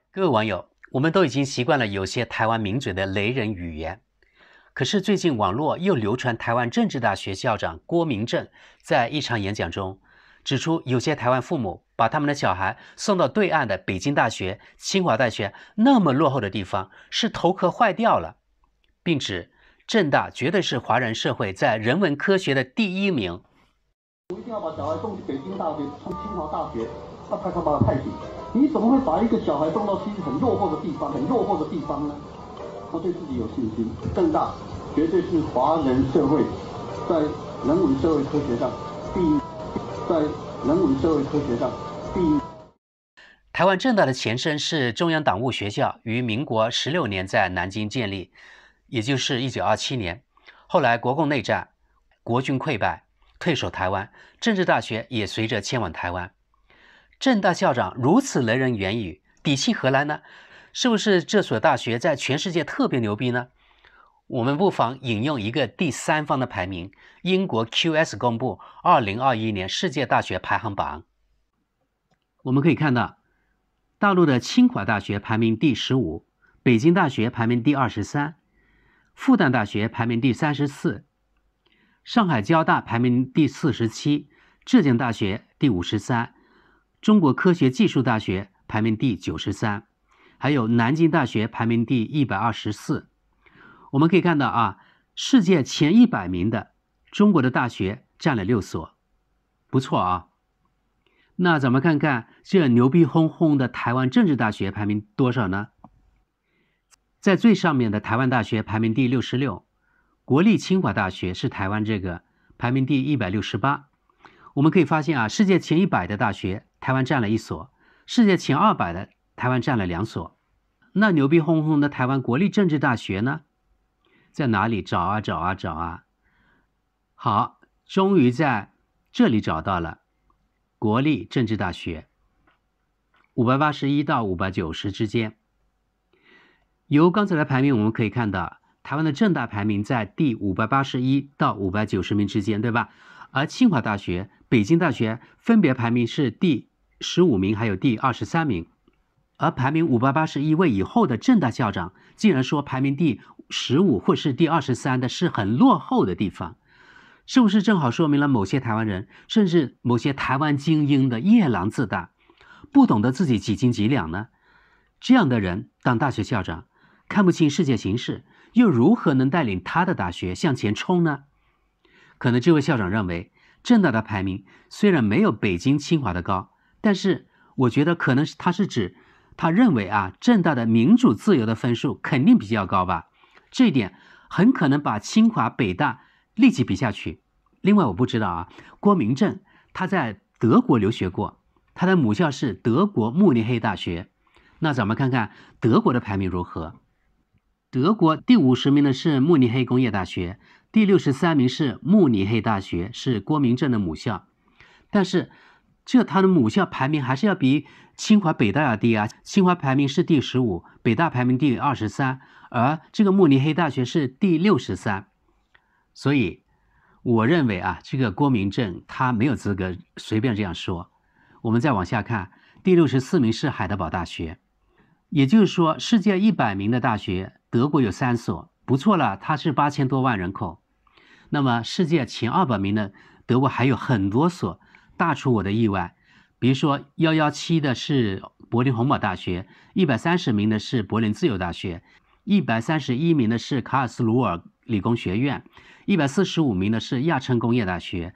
各位网友，我们都已经习惯了有些台湾名嘴的雷人语言，可是最近网络又流传台湾政治大学校长郭明正在一场演讲中指出，有些台湾父母把他们的小孩送到对岸的北京大学、清华大学那么落后的地方，是头壳坏掉了，并指政大绝对是华人社会在人文科学的第一名。 我一定要把小孩送去北京大学、清华大学，他把他太紧。你怎么会把一个小孩送到很落后的地方呢？他对自己有信心。政大绝对是华人社会在人文社会科学上第一， 台湾政大的前身是中央党务学校，于民国16年在南京建立，也就是1927年。后来国共内战，国军溃败，退守台湾，政治大学也随着迁往台湾。政大校长如此雷人言语，底气何来呢？是不是这所大学在全世界特别牛逼呢？我们不妨引用一个第三方的排名，英国 QS 公布2021年世界大学排行榜。我们可以看到，大陆的清华大学排名第15，北京大学排名第23，复旦大学排名第34，上海交大排名第47，浙江大学第53，中国科学技术大学排名第93，还有南京大学排名第124。我们可以看到啊，世界前100名的中国的大学占了6所，不错啊。那咱们看看这牛逼哄哄的台湾政治大学排名多少呢？在最上面的台湾大学排名第66，国立清华大学是台湾这个排名第168。我们可以发现啊，世界前100的大學台湾占了1所，世界前200的台湾占了2所。那牛逼哄哄的台湾国立政治大学呢？在哪里找啊？好，终于在这里找到了国立政治大学，581到590之间。由刚才的排名我们可以看到，台湾的政大排名在第581到590名之间，对吧？而清华大学、北京大学分别排名是第15名还有第23名。而排名581位以后的政大校长竟然说排名第15或是第23的是很落后的地方，是不是正好说明了某些台湾人，甚至某些台湾精英的夜郎自大，不懂得自己几斤几两呢？这样的人当大学校长，看不清世界形势，又如何能带领他的大学向前冲呢？可能这位校长认为，政大的排名虽然没有北京清华的高，但是我觉得可能他是指他认为啊，政大的民主自由的分数肯定比较高吧，这一点很可能把清华北大立即比下去。另外我不知道啊，郭明正他在德国留学过，他的母校是德国慕尼黑大学。那咱们看看德国的排名如何。德国第50名的是慕尼黑工业大学，第63名是慕尼黑大学，是郭明正的母校。但是他的母校排名还是要比清华北大要低啊，清华排名是第15，北大排名第23，而这个慕尼黑大学是第63。所以我认为啊，这个郭明正他没有资格随便这样说。我们再往下看，第64名是海德堡大学。也就是说，世界100名的大学，德国有3所，不错了，它是8000多万人口。那么世界前200名的德国还有很多所，大出我的意外。比如说117的是柏林洪堡大学，130名的是柏林自由大学，131名的是卡尔斯鲁尔理工学院，145名的是亚琛工业大学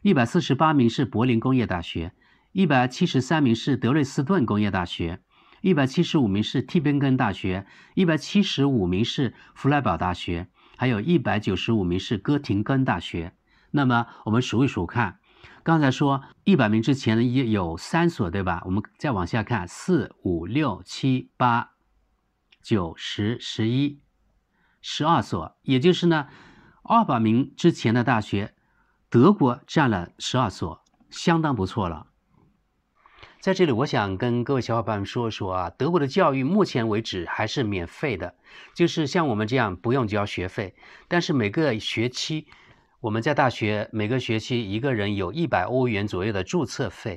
，148名是柏林工业大学，173名是德累斯顿工业大学，175名是蒂宾根大学，175名是弗莱堡大学，还有195名是哥廷根大学。那么我们数一数看，刚才说100名之前的也有3所，对吧？我们再往下看，4、5、6、7、8、9、10、11、12所，也就是呢200名之前的大学，德国占了12所，相当不错了。在这里我想跟各位小伙伴们说说啊，德国的教育目前为止还是免费的，就是像我们这样不用交学费，但是每个学期我们在大学每个学期一个人有100欧元左右的注册费，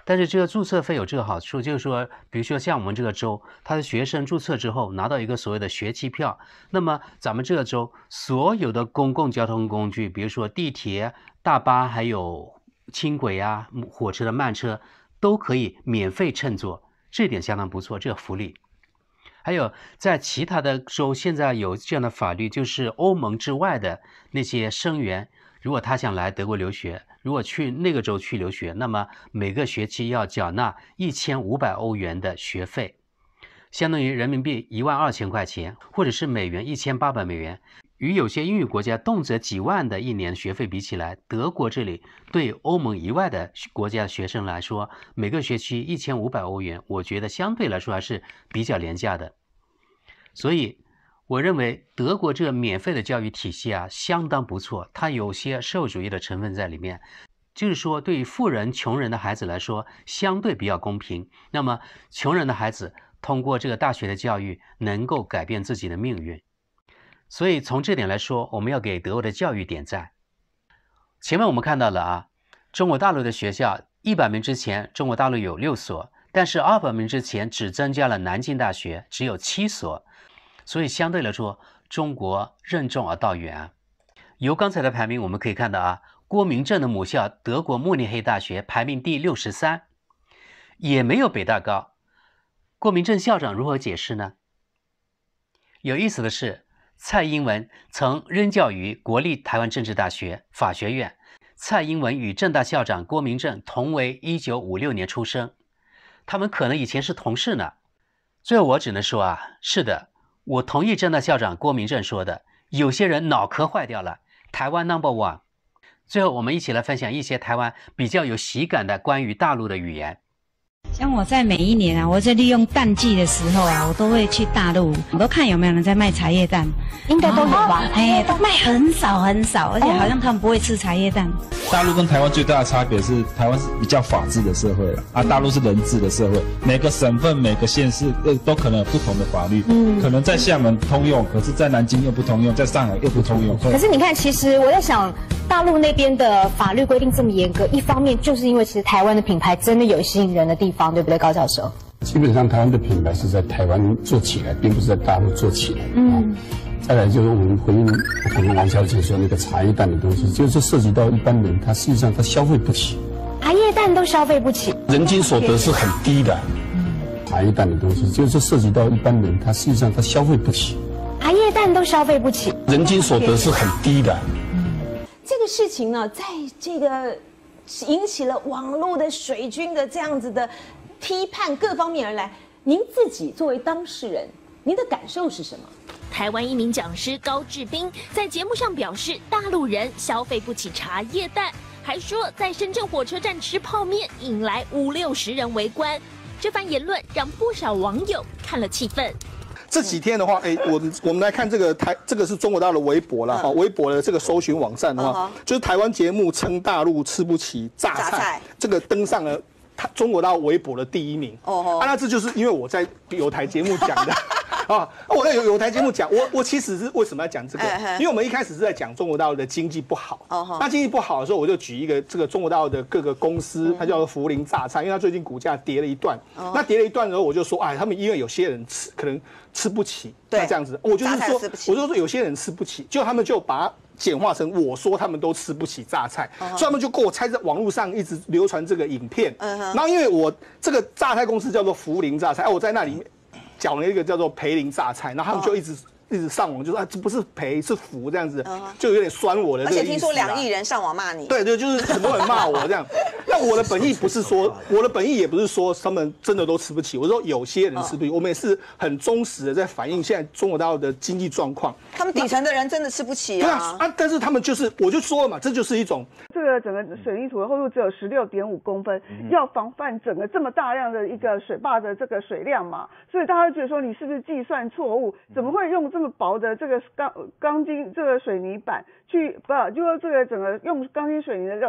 但是这个注册费有这个好处，就是说，比如说像我们这个州，他的学生注册之后拿到一个所谓的学期票，那么咱们这个州所有的公共交通工具，比如说地铁、大巴，还有轻轨啊、火车的慢车，都可以免费乘坐，这点相当不错，这个福利。还有在其他的州现在有这样的法律，就是欧盟之外的那些生源，如果他想来德国留学，如果去那个州去留学，那么每个学期要缴纳1500欧元的学费，相当于人民币12000块钱，或者是美元1800美元。与有些英语国家动辄几万的一年学费比起来，德国这里对欧盟以外的国家的学生来说，每个学期1500欧元，我觉得相对来说还是比较廉价的。所以我认为德国这个免费的教育体系啊，相当不错，它有些社会主义的成分在里面，就是说对于富人、穷人的孩子来说，相对比较公平。那么穷人的孩子通过这个大学的教育，能够改变自己的命运。所以从这点来说，我们要给德国的教育点赞。前面我们看到了啊，中国大陆的学校100名之前，中国大陆有6所，但是200名之前只增加了南京大学，只有7所。所以相对来说，中国任重而道远啊。由刚才的排名我们可以看到啊，郭明正的母校德国慕尼黑大学排名第63，也没有北大高。郭明正校长如何解释呢？有意思的是，蔡英文曾任教于国立台湾政治大学法学院，蔡英文与政大校长郭明正同为1956年出生，他们可能以前是同事呢。最后我只能说啊，是的，我同意政大校长郭明正说的，有些人脑壳坏掉了，台湾 No.1。最后我们一起来分享一些台湾比较有喜感的关于大陆的语言。 像我在每一年啊，我在利用淡季的时候啊，我都会去大陆，我都看有没有人在卖茶叶蛋， 应该都有吧？ 都卖很少很少，而且好像他们不会吃茶叶蛋。 大陆跟台湾最大的差别是，台湾是比较法治的社会了，大陆是人治的社会，每个省份、每个县市都可能有不同的法律，可能在厦门通用，可是在南京又不通用，在上海又不通用。 可是你看，其实我在想，大陆那边的法律规定这么严格，一方面就是因为其实台湾的品牌真的有吸引人的地方，对不对，高教授？ 基本上台湾的品牌是在台湾做起来，并不是在大陆做起来。再来就是我们回应可能王小姐说那个茶叶蛋的东西，就是涉及到一般人，他实际上他消费不起， 茶叶蛋都消费不起， 人均所得是很低的。茶叶蛋的东西就是涉及到一般人，他实际上他消费不起， 茶叶蛋都消费不起， 人均所得是很低的。 这个事情呢，在这个引起了网络的水军的这样子的批判各方面而来，您自己作为当事人，您的感受是什么？ 台湾一名讲师高志斌在节目上表示，大陆人消费不起茶叶蛋，还说在深圳火车站吃泡面引来50-60人围观。这番言论让不少网友看了气愤。 这几天的话，我们来看这个这个是中国大陆微博了哈，微博的这个搜寻网站的话，就是台湾节目称大陆吃不起榨菜，这个登上了中国大陆微博的第1名。那这就是因为我在有台节目讲的。我在有台节目讲，我其实是为什么要讲这个？因为我们一开始是在讲中国大陆的经济不好。那经济不好的时候，我就举一个这个中国大陆的各个公司，它叫做涪陵榨菜，因为它最近股价跌了一段。那跌了一段之后，我就说，他们因为有些人可能吃不起，那这样子，我就是说有些人吃不起，就他们就把它简化成我说他们都吃不起榨菜，所以他们就跟我猜在网络上一直流传这个影片。然后因为我这个榨菜公司叫做涪陵榨菜，我在那里讲了一个叫做培林榨菜，然后他们就一直上网就说这不是培是福这样子，就有点酸我的这个意思。 而且听说2亿人上网骂你。 对，就是很多人骂我这样。那我的本意不是说，我的本意也不是说他们真的都吃不起，我说有些人吃不起，我们也是很忠实的在反映现在中国大陆的经济状况。 他们底层的人真的吃不起啊。 对啊，但是他们我就说了嘛，这就是一种这个整个水泥土的厚度只有16.5公分，要防范整个这么大量的一个水坝的这个水量嘛，所以大家就觉得说你是不是计算错误？怎么会用这么薄的这个钢筋这个水泥板去就说这个整个用钢筋水泥的这种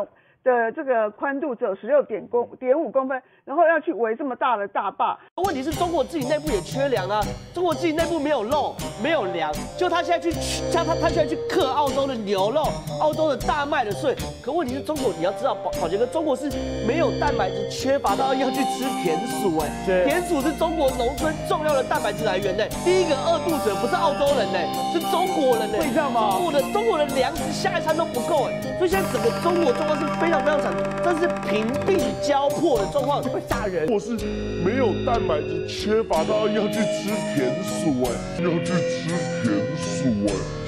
的这个宽度只有16.5公分，然后要去围这么大的大坝。 问题是中国自己内部也缺粮啊，中国自己内部没有肉，没有粮，就他现在他现在去克澳洲的牛肉、澳洲的大麦的税。可问题是中国，你要知道，宝杰哥，中国是没有蛋白质，缺乏到要去吃田鼠田鼠是中国农村重要的蛋白质来源第一个饿肚子的不是澳洲人是中国人会这样吗？ 中国的粮食下一餐都不够所以现在整个中国状况是非常非常惨，这是贫病交迫的状况，会吓人。 我是没有蛋白质，缺乏到要去吃田鼠要去吃田鼠